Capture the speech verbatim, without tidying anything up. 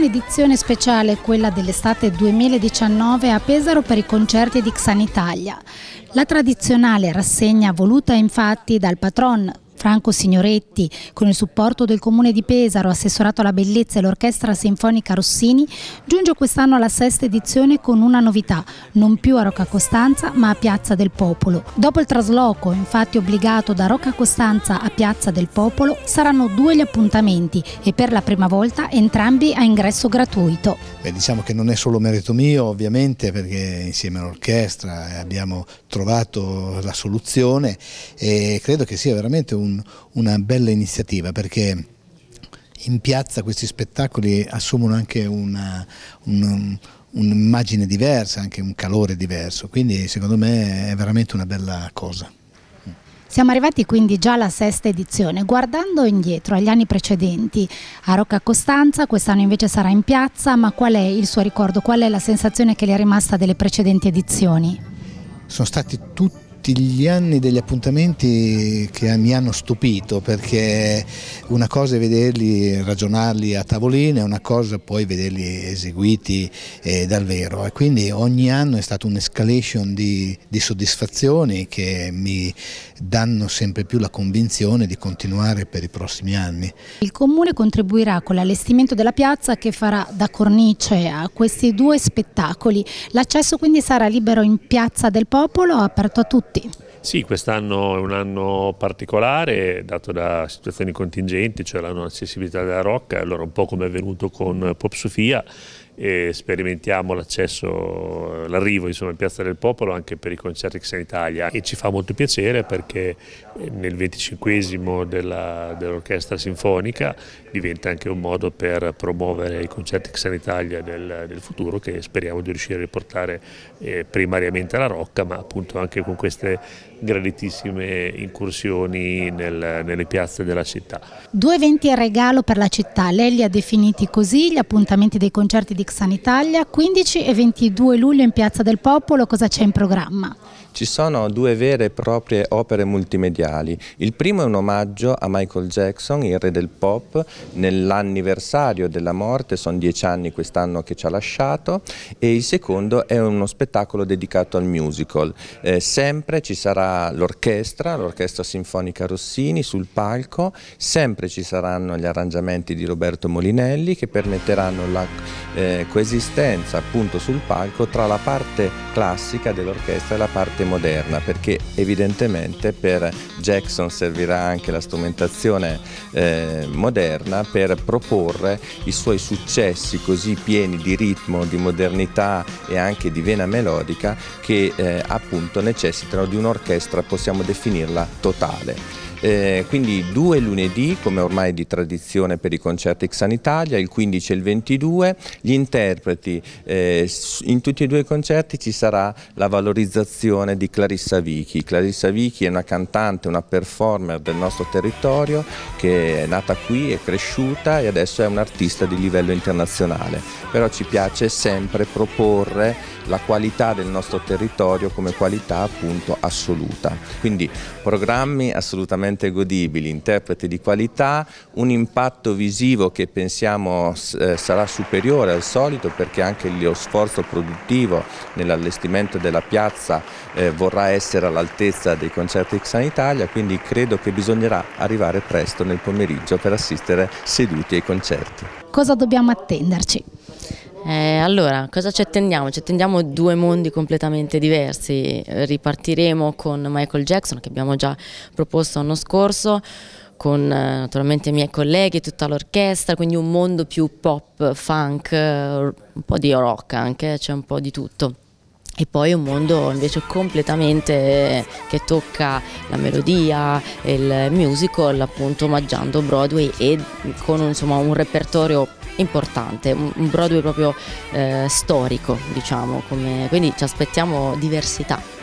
un'edizione speciale, quella dell'estate duemiladiciannove a Pesaro per i concerti di Xan Italia. La tradizionale rassegna voluta infatti dal patron Franco Signoretti, con il supporto del Comune di Pesaro, Assessorato alla Bellezza e l'Orchestra Sinfonica Rossini, giunge quest'anno alla sesta edizione con una novità, non più a Rocca Costanza ma a Piazza del Popolo. Dopo il trasloco, infatti obbligato da Rocca Costanza a Piazza del Popolo, saranno due gli appuntamenti e per la prima volta entrambi a ingresso gratuito. Beh, diciamo che non è solo merito mio, ovviamente, perché insieme all'orchestra abbiamo trovato la soluzione e credo che sia veramente un una bella iniziativa, perché in piazza questi spettacoli assumono anche una, un, un'immagine diversa, anche un calore diverso, quindi secondo me è veramente una bella cosa. Siamo arrivati quindi già alla sesta edizione. Guardando indietro agli anni precedenti, a Rocca Costanza quest'anno invece sarà in piazza, ma qual è il suo ricordo, qual è la sensazione che le è rimasta delle precedenti edizioni? Sono stati tutti gli anni degli appuntamenti che mi hanno stupito, perché una cosa è vederli, ragionarli a tavolino, e una cosa poi vederli eseguiti eh, dal vero, e quindi ogni anno è stata un'escalation di, di soddisfazioni che mi danno sempre più la convinzione di continuare per i prossimi anni. Il Comune contribuirà con l'allestimento della piazza che farà da cornice a questi due spettacoli. L'accesso quindi sarà libero in Piazza del Popolo, aperto a tutti. Sì, quest'anno è un anno particolare dato da situazioni contingenti, cioè la non accessibilità della Rocca, allora un po' come è avvenuto con Pop Sofia, e sperimentiamo l'accesso, l'arrivo in Piazza del Popolo anche per i concerti Xan Italia, e ci fa molto piacere perché nel venticinquesimo dell'Orchestra Sinfonica diventa anche un modo per promuovere i concerti Xan Italia del, del futuro, che speriamo di riuscire a riportare eh, primariamente alla Rocca, ma appunto anche con queste graditissime incursioni nel, nelle piazze della città. Due eventi a regalo per la città, lei li ha definiti così, gli appuntamenti dei concerti di Xan Italia, quindici e ventidue luglio in Piazza del Popolo. Cosa c'è in programma? Ci sono due vere e proprie opere multimediali. Il primo è un omaggio a Michael Jackson, il re del pop, nell'anniversario della morte, sono dieci anni quest'anno che ci ha lasciato, e il secondo è uno spettacolo dedicato al musical. Eh, sempre ci sarà l'orchestra, l'Orchestra Sinfonica Rossini sul palco, sempre ci saranno gli arrangiamenti di Roberto Molinelli che permetteranno la eh, coesistenza appunto sul palco tra la parte classica dell'orchestra e la parte moderna, perché evidentemente per Jackson servirà anche la strumentazione eh, moderna per proporre i suoi successi così pieni di ritmo, di modernità e anche di vena melodica, che eh, appunto necessitano di un'orchestra, possiamo definirla totale. Eh, quindi due lunedì, come ormai di tradizione per i concerti Xan Italia, il quindici e il ventidue, gli interpreti, eh, in tutti e due i concerti ci sarà la valorizzazione di Clarissa Vichi. Clarissa Vichi è una cantante, una performer del nostro territorio, che è nata qui, è cresciuta e adesso è un'artista di livello internazionale, però ci piace sempre proporre la qualità del nostro territorio come qualità appunto assoluta. Quindi programmi assolutamente godibili, interpreti di qualità, un impatto visivo che pensiamo eh, sarà superiore al solito, perché anche lo sforzo produttivo nell'allestimento della piazza eh, vorrà essere all'altezza dei concerti Xan Italia, quindi credo che bisognerà arrivare presto nel pomeriggio per assistere seduti ai concerti. Cosa dobbiamo attenderci? Eh, allora, cosa ci attendiamo? Ci attendiamo due mondi completamente diversi. Ripartiremo con Michael Jackson, che abbiamo già proposto l'anno scorso, con eh, naturalmente i miei colleghi, tutta l'orchestra, quindi un mondo più pop, funk, un po' di rock anche, c'è un po' di tutto. E poi un mondo invece completamente che tocca la melodia, il musical, appunto omaggiando Broadway e con insomma un repertorio importante, un Broadway proprio eh, storico, diciamo, come, quindi ci aspettiamo diversità.